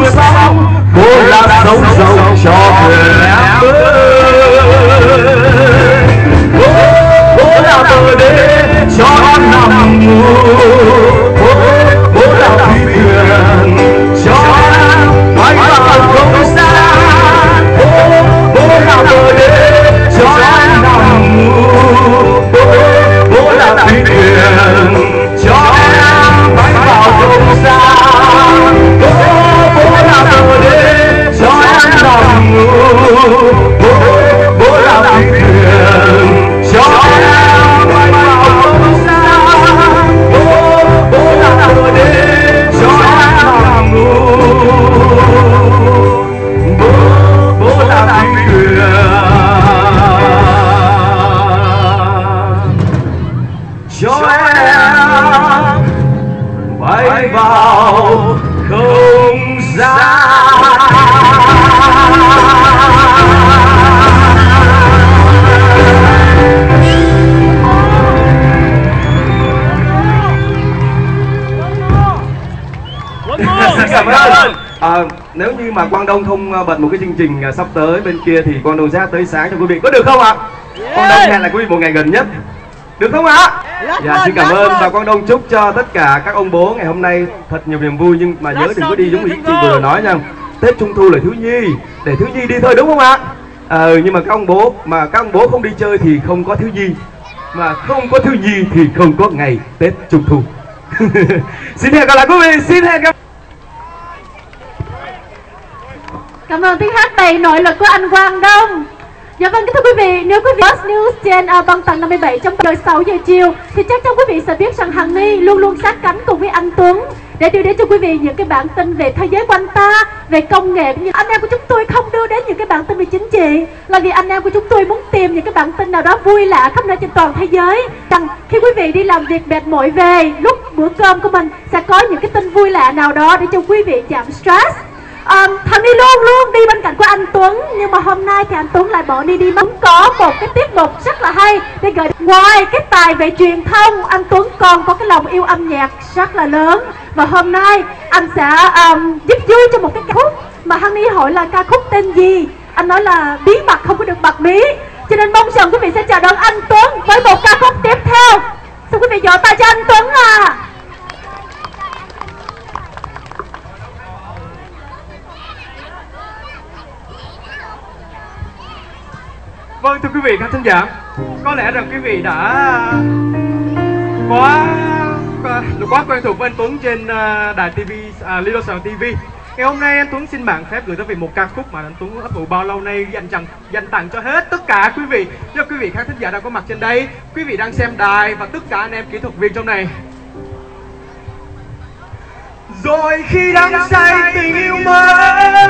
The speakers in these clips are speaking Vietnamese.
sống, bố là sống giàu cho người em ơi. Bố là bờ đê cho em nằm ngủ, bố là phi thuyền cho em bay vào không gian. Bố là bờ đê cho em nằm ngủ, bố là phi thuyền cho em bay vào không gian. Bố là bờ đê cho em nằm ngủ, bố là phi thuyền cho em bay vào không gian. Bố là bờ đê cho em nằm ngủ, bố là phi thuyền cho em bay vào không gian. Cảm ơn. Nếu như mà Quang Đông không bận một cái chương trình sắp tới bên kia thì Quang Đông sẽ tới sáng cho quý vị, có được không ạ? Quang Đông hẹn là quý vị một ngày gần nhất, được không ạ? Dạ, xin cảm ơn và Quang Đông chúc cho tất cả các ông bố ngày hôm nay thật nhiều niềm vui, nhưng mà nhớ đừng có đi giống như chị vừa nói nha. Tết Trung Thu là thiếu nhi, để thiếu nhi đi thôi, đúng không ạ? Nhưng mà các ông bố không đi chơi thì không có thiếu nhi, mà không có thiếu nhi thì không có ngày Tết Trung Thu. Xin hẹn gặp lại quý vị, xin hẹn gặp. Cảm ơn tiếng hát đầy nội lực của anh Quang Đông. Dạ vâng, kính thưa quý vị, nếu quý vị watch news trên băng tầng 57 trong giờ 6 giờ chiều thì chắc chắn quý vị sẽ biết rằng Hằng Ni luôn luôn sát cánh cùng với anh Tuấn để đưa đến cho quý vị những cái bản tin về thế giới quanh ta, về công nghệ, cũng như anh em của chúng tôi không đưa đến những cái bản tin về chính trị là vì anh em của chúng tôi muốn tìm những cái bản tin nào đó vui lạ khắp nơi trên toàn thế giới, rằng khi quý vị đi làm việc mệt mỏi về, lúc bữa cơm của mình sẽ có những cái tin vui lạ nào đó để cho quý vị giảm stress. Thằng Ni luôn luôn đi bên cạnh của anh Tuấn, nhưng mà hôm nay thì anh Tuấn lại bỏ đi mất. Có một cái tiết mục rất là hay để gửi. Ngoài cái tài về truyền thông, anh Tuấn còn có cái lòng yêu âm nhạc rất là lớn. Và hôm nay anh sẽ giúp vui cho một cái ca khúc mà Hằng Ni hỏi là ca khúc tên gì. Anh nói là bí mật không có được bật mí, cho nên mong rằng quý vị sẽ chào đón anh Tuấn với một ca khúc tiếp theo. Xin quý vị vỗ tay cho anh Tuấn à. Vâng, thưa quý vị khán thính giả, có lẽ rằng quý vị đã quá quen thuộc với anh Tuấn trên đài TV Little Sài Gòn TV. Ngày hôm nay anh Tuấn xin mạng phép gửi tới vị một ca khúc mà anh Tuấn ấp ủ bao lâu nay, dành tặng cho hết tất cả quý vị, cho quý vị khán thính giả đang có mặt trên đây, quý vị đang xem đài và tất cả anh em kỹ thuật viên trong này. Rồi khi đang say tình yêu mới,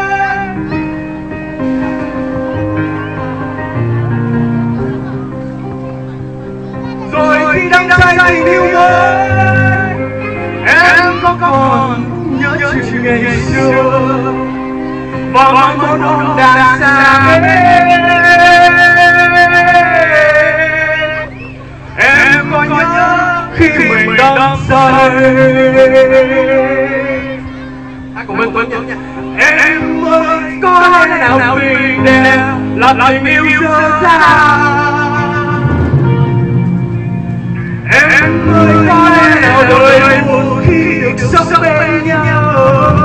rồi khi đang say tình yêu mới, em có còn nhớ chuyện ngày xưa và mong mong đang xa em có nhớ khi mình đang say. Cùng bên Tuấn nha. Em ơi, có lẽ nào tình đẹp là tình yêu dở dang. Em ơi, có lẽ nào đời buồn khi được sống bên nhau.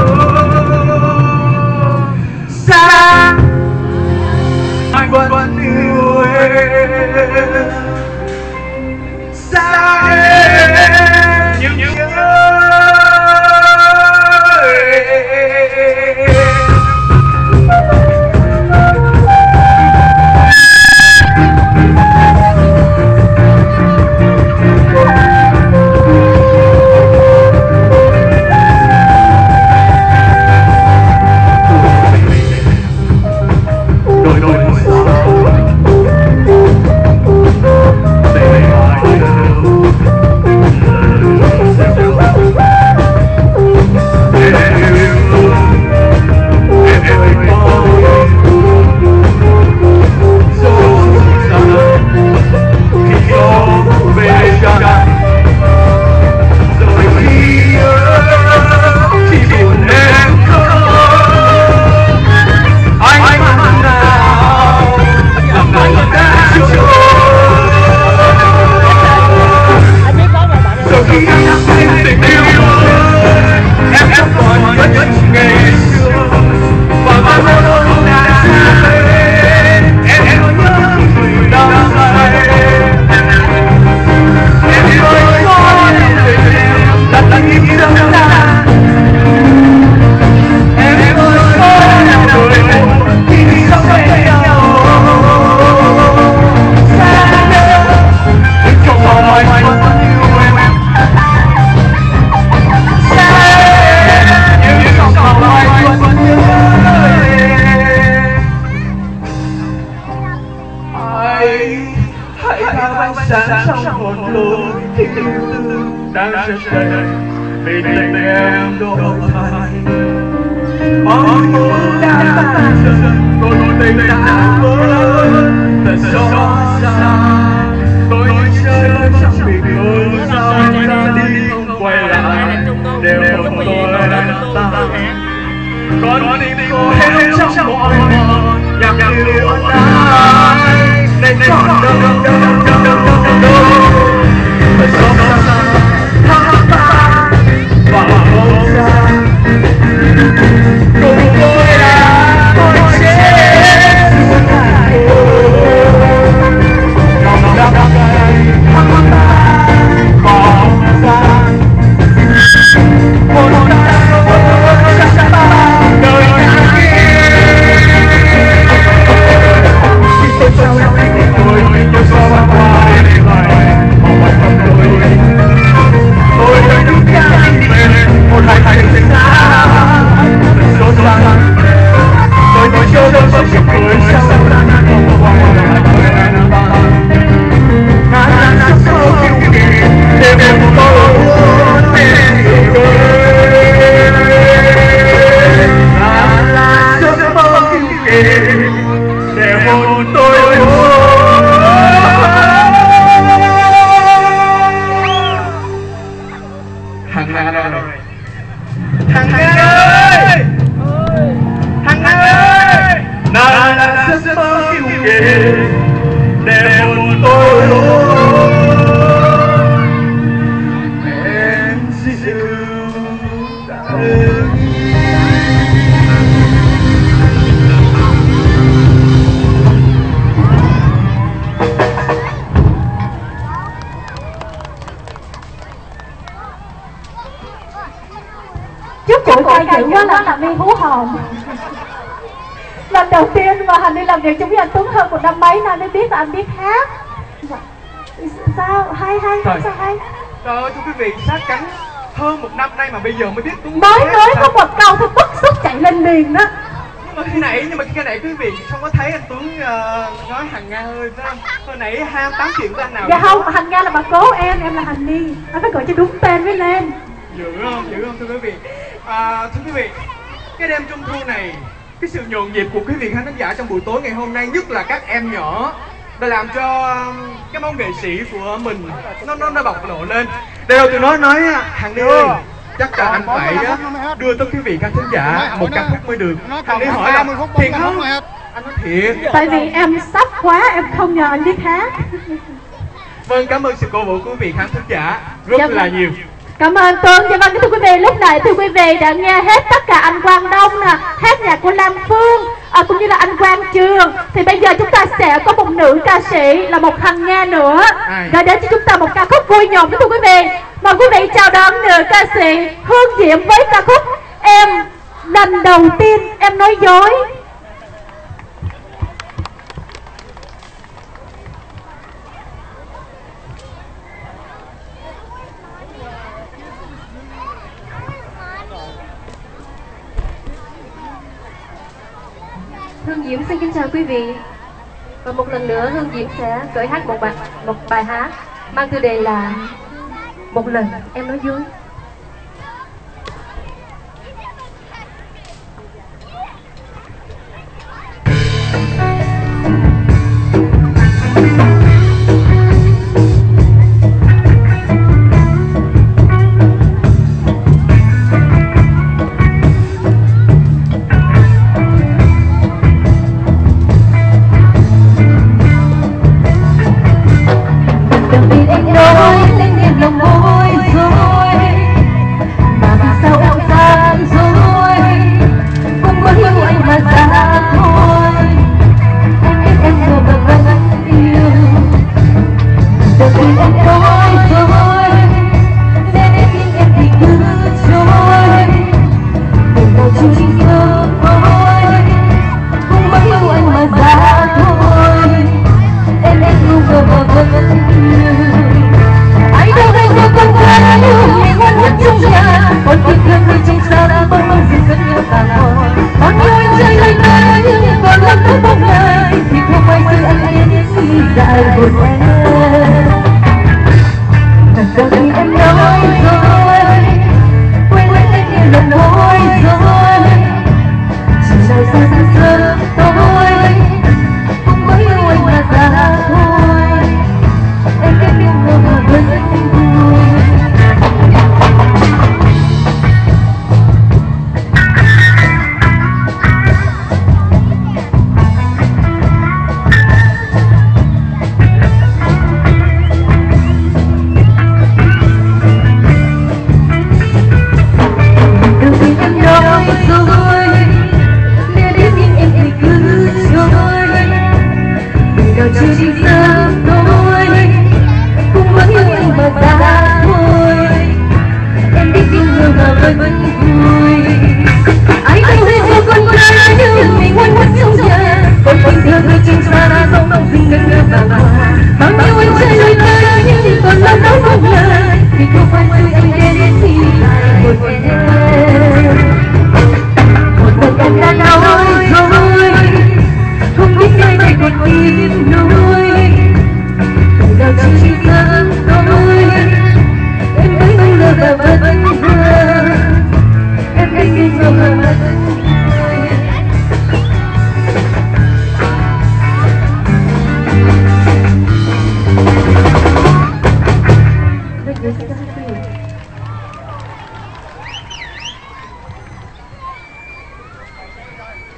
Xa anh vẫn yêu em, xa em nhiều nhớ. trước đây vì tình em đổi thay. Mong muốn đã tan dần, tôi tình đã vỡ thật xót xa. Tôi chơi trong bị ngỡ sao ra đi không quay lại, đều tôi đã tan. Con tim tôi trong mọi mòn nhạc yêu ai nên chọn đâu phải xót xa tháng ba và mong ra cùng tôi đã tôi chết xuống này lòng đắm cay tháng ba còn gian một ta chắc ta đời nhà khi tôi trao lại để tôi nhớ gió băng qua để lại mong mỏi tâm tôi đã đứng cao về một hai thành tình xa thật sốt sắng tôi chưa đâu có chiếc cười sau đã ngăn không qua lại tôi đã nằm bàn ngàn ngàn sâu kiêu kỳ để một tôi muốn tên người là giấc mơ kiêu kỳ để một tôi Hằng Nga ơi, Hằng Nga ơi, Hằng Nga ơi, nào là giấc mơ kiêu kỳ để một tôi luôn em dịu dàng. Chúc cụ trai dữ quá là Hằng Ni hú hồn. Lần đầu tiên mà Hằng Ni làm việc chung với anh Tuấn hơn một năm mấy nay mới biết là anh biết hát. Sao hay sao hay? Trời ơi thưa quý vị, sát cánh hơn một năm nay mà bây giờ mới biết Tuấn Mới nói có một câu thôi bức xúc chạy lên liền đó. nhưng mà khi nãy quý vị không có thấy anh Tuấn nói Hằng Nga ơi phải không? Hồi nãy ham tám chuyện của anh nào? Dạ không, Hằng Nga là bà cố em là Hằng Ni. Anh phải gọi cho đúng tên mới lên. Dữ không thưa quý vị? Thưa quý vị, cái đêm trung thu này, cái sự nhộn nhịp của quý vị khán giả trong buổi tối ngày hôm nay, nhất là các em nhỏ, đã làm cho cái môn nghệ sĩ của mình nó bộc lộ lên. Đây đâu tôi nói Hằng Ni ơi, chắc là anh phải đưa tới quý vị khán thính giả một ca khúc mới được. Hằng Ni hỏi là thiệt không? Anh nói thiệt. Tại vì em sắp quá, em không ngờ anh biết hát. Vâng, cảm ơn sự cổ vũ của quý vị khán thính giả rất là nhiều. Cảm ơn Tuấn. Dạ vâng, thưa quý vị, lúc này thưa quý vị đã nghe hết tất cả anh Quang Đông nè, hát nhạc của Lam Phương, cũng như là anh Quang Trường. Thì bây giờ chúng ta sẽ có một nữ ca sĩ là một Hằng Nga nữa gửi đến cho chúng ta một ca khúc vui nhộn thưa quý vị. Mời quý vị chào đón nữ ca sĩ Hương Diễm với ca khúc Em Lần Đầu Tiên Em Nói Dối. Hương Diễm xin kính chào quý vị. Và một lần nữa Hương Diễm sẽ gửi hát một bài hát mang tiêu đề là Một Lần Em Nói Dối. Đừng vì anh nói lên niềm lòng bối rối,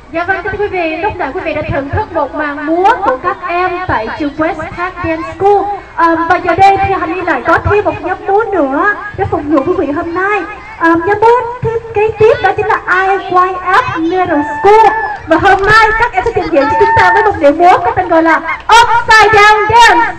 Dạ vâng, thưa quý vị, lúc nãy quý vị đã thưởng thức một màn múa của các em tại trường West Park Dance School. Và giờ đây thì Hạnh Nhi lại có thêm một nhóm múa nữa để phục vụ quý vị hôm nay. Nhóm múa kế tiếp đó chính là IYF Middle School. Và hôm nay các em sẽ trình diễn cho chúng ta với một điệu múa có tên gọi là Upside Down Dance.